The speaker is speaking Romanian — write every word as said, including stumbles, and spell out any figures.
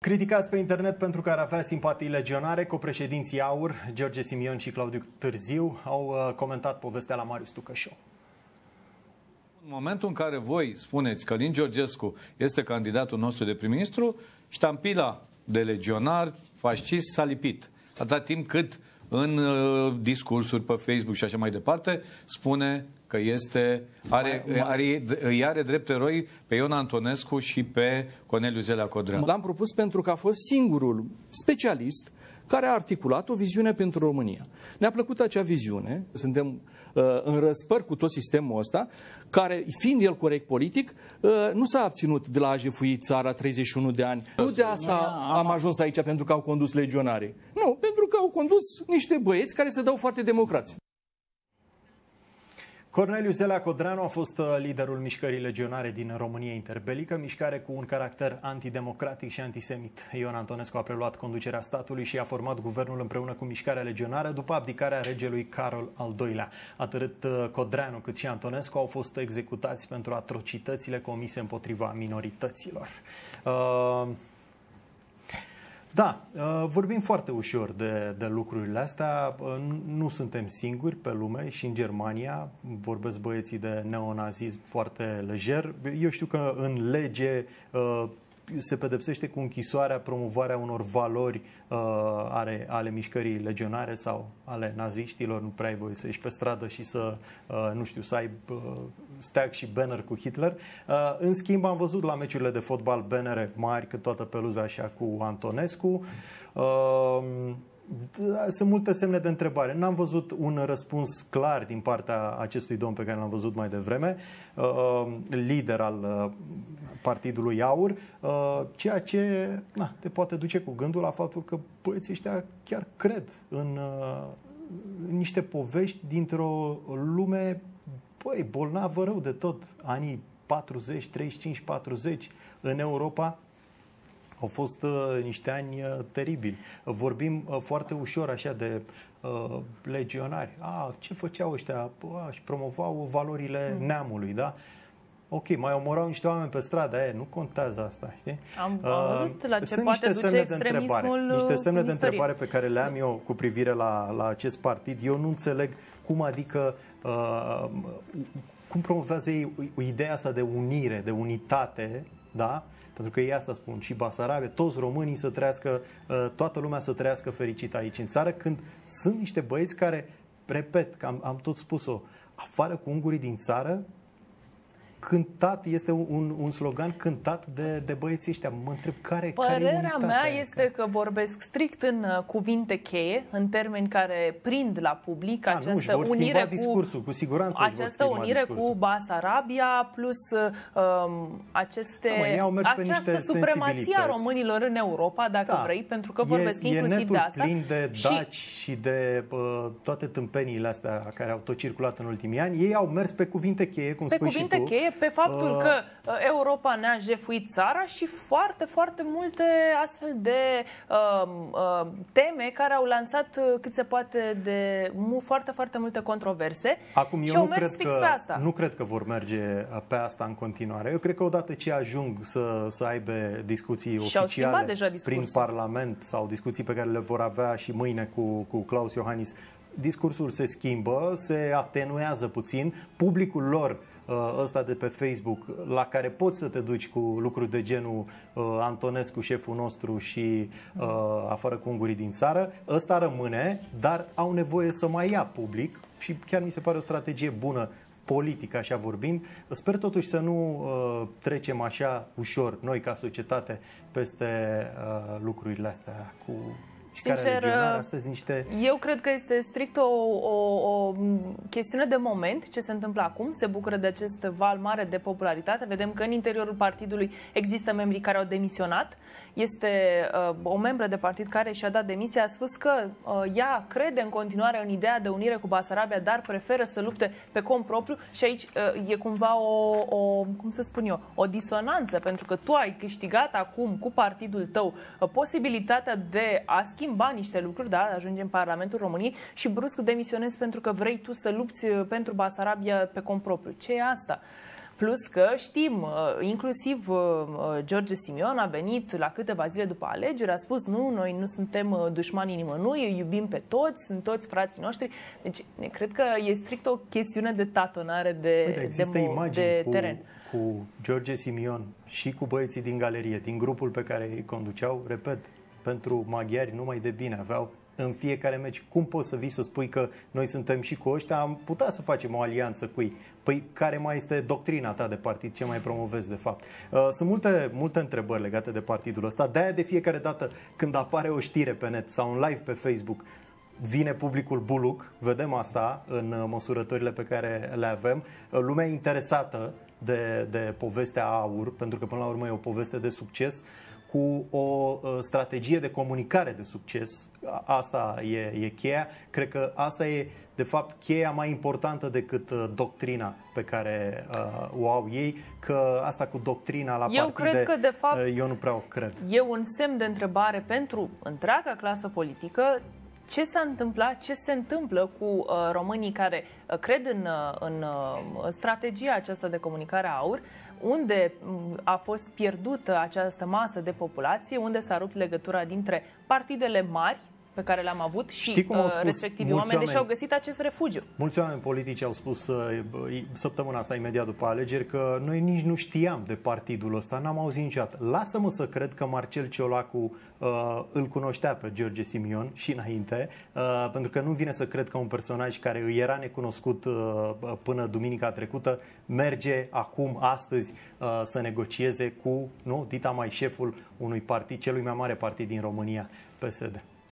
Criticați pe internet pentru că ar avea simpatii legionare, copreședinții AUR, George Simion și Claudiu Târziu, au comentat povestea la Marius Tucă Show. În momentul în care voi spuneți că Călin Georgescu este candidatul nostru de prim-ministru, ștampila de legionar fascist s-a lipit. Atâta timp cât în uh, discursuri pe Facebook și așa mai departe spune că este, are, are, îi are drept eroi pe Ion Antonescu și pe Corneliu Zelea Codreanu. L-am propus pentru că a fost singurul specialist care a articulat o viziune pentru România. Ne-a plăcut acea viziune, suntem uh, în răspăr cu tot sistemul ăsta, care, fiind el corect politic, uh, nu s-a abținut de la a jefui țara treizeci și unu de ani. Nu de asta am ajuns aici pentru că au condus legionarii. Nu, pentru că au condus niște băieți care se dau foarte democrați. Corneliu Zelea Codreanu a fost liderul mișcării legionare din România interbelică, mișcare cu un caracter antidemocratic și antisemit. Ion Antonescu a preluat conducerea statului și a format guvernul împreună cu mișcarea legionară după abdicarea regelui Carol al doilea. Atât Codreanu cât și Antonescu au fost executați pentru atrocitățile comise împotriva minorităților. Uh... Da, vorbim foarte ușor de, de lucrurile astea. Nu suntem singuri pe lume și în Germania vorbesc băieții de neonazism foarte lejer. Eu știu că în lege se pedepsește cu închisoarea promovarea unor valori ale, ale mișcării legionare sau ale naziștilor. Nu prea ai voie să ieși pe stradă și să, nu știu, să ai steag și banner cu Hitler. În schimb, am văzut la meciurile de fotbal bannere mari, cât toată peluza așa cu Antonescu. Sunt multe semne de întrebare. N-am văzut un răspuns clar din partea acestui domn pe care l-am văzut mai devreme, lider al partidului AUR, ceea ce na, te poate duce cu gândul la faptul că băieții ăștia chiar cred în, în niște povești dintr-o lume băi, bolnavă rău de tot. Anii patruzeci, treizeci și cinci, patruzeci în Europa au fost uh, niște ani uh, teribili. Vorbim uh, foarte ușor așa de uh, legionari. Ah, ce făceau ăștia? Ah, și promovau valorile mm. neamului, da? Ok, mai omorau niște oameni pe stradă, e, nu contează asta, știi? Am, am văzut la ce Sunt poate niște duce semne de întrebare, niște semne de întrebare pe care le am eu cu privire la, la acest partid. Eu nu înțeleg cum adică uh, cum promovează ei ideea asta de unire, de unitate, da? Pentru că ei asta spun, și Basarabia, toți românii să trăiască, toată lumea să trăiască fericită aici în țară, când sunt niște băieți care, repet, că am, am tot spus-o, afară cu ungurii din țară, cântat, este un, un slogan cântat de, de băieții ăștia. Mă întreb care, Părerea care mea este că vorbesc strict în cuvinte cheie, în termeni care prind la public. A, această nu, unire cu, discursul, cu siguranță această unire cu Basarabia plus um, aceste, da, mă, această supremație a românilor în Europa, dacă da, vrei, pentru că vorbesc e, inclusiv e de asta. Plin de daci și, și de uh, toate tâmpeniile astea care au tot circulat în ultimii ani. Ei au mers pe cuvinte cheie, cum pe spui cuvinte și tu. cheie, pe faptul uh, că Europa ne-a jefuit țara și foarte, foarte multe astfel de uh, uh, teme care au lansat cât se poate de mu foarte, foarte multe controverse. Acum, eu și au nu mers cred fix că, pe asta. Nu cred că vor merge pe asta în continuare. Eu cred că odată ce ajung să, să aibă discuții oficiale prin Parlament sau discuții pe care le vor avea și mâine cu, cu Klaus Iohannis, discursul se schimbă, se atenuează puțin, publicul lor ăsta de pe Facebook, la care poți să te duci cu lucruri de genul uh, Antonescu, șeful nostru și uh, afară cu ungurii din țară, ăsta rămâne, dar au nevoie să mai ia public și chiar mi se pare o strategie bună politică, așa vorbind. Sper totuși să nu uh, trecem așa ușor, noi ca societate, peste uh, lucrurile astea cu... Sincer, astăzi niște... eu cred că este strict o, o, o chestiune de moment ce se întâmplă acum. Se bucură de acest val mare de popularitate. Vedem că în interiorul partidului există membri care au demisionat. Este uh, o membră de partid care și-a dat demisia, a spus că uh, ea crede în continuare în ideea de unire cu Basarabia, dar preferă să lupte pe cont propriu și aici uh, e cumva o, o, cum să spun eu, o disonanță, pentru că tu ai câștigat acum cu partidul tău uh, posibilitatea de a schimba niște lucruri, da, ajungi în Parlamentul României și brusc demisionezi pentru că vrei tu să lupți pentru Basarabia pe cont propriu. Ce e asta? Plus că știm, inclusiv George Simion a venit la câteva zile după alegeri, a spus nu, noi nu suntem dușmanii nimănui, îi iubim pe toți, sunt toți frații noștri. Deci, cred că e strict o chestiune de tatonare de, Uite, de, de cu, teren. Cu George Simion și cu băieții din galerie, din grupul pe care îi conduceau, repet, pentru maghiari numai de bine, aveau în fiecare meci. Cum poți să vii să spui că noi suntem și cu ăștia, am putea să facem o alianță cu ei? Păi care mai este doctrina ta de partid? Ce mai promovezi de fapt? Sunt multe, multe întrebări legate de partidul ăsta. De-aia de fiecare dată când apare o știre pe net sau un live pe Facebook, vine publicul buluc, vedem asta în măsurătorile pe care le avem. Lumea interesată de, de povestea AUR, pentru că până la urmă e o poveste de succes, cu o strategie de comunicare de succes. Asta e, e cheia. Cred că asta e, de fapt, cheia mai importantă decât doctrina pe care uh, o au ei, că asta cu doctrina la eu partide, cred că, de fapt, eu nu prea o cred. E un semn de întrebare pentru întreaga clasă politică. Ce s-a întâmplat, ce se întâmplă cu uh, românii care uh, cred în, uh, în uh, strategia aceasta de comunicare a AUR, unde uh, a fost pierdută această masă de populație, unde s-a rupt legătura dintre partidele mari pe care le-am avut și uh, respectivii oameni, deși au găsit acest refugiu. Mulți oameni politici au spus uh, săptămâna asta, imediat după alegeri, că noi nici nu știam de partidul ăsta, n-am auzit niciodată. Lasă-mă să cred că Marcel Ciolacu uh, îl cunoștea pe George Simion și înainte, uh, pentru că nu vine să cred că un personaj care îi era necunoscut uh, până duminica trecută merge acum, astăzi, uh, să negocieze cu, nu, dita mai șeful unui partid, celui mai mare partid din România, P S D.